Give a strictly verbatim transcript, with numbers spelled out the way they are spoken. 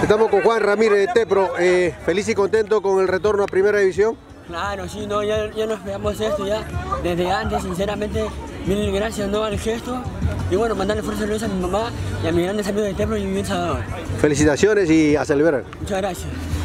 Estamos con Juan Ramírez de Tepro, eh, feliz y contento con el retorno a Primera División. Claro, sí, no, ya, ya nos esperamos esto ya desde antes, sinceramente, mil gracias no al gesto. Y bueno, mandarle fuerza a mi mamá y a mis grandes amigos de Tepro y mi bien Salvador. Felicitaciones y a celebrar. Muchas gracias.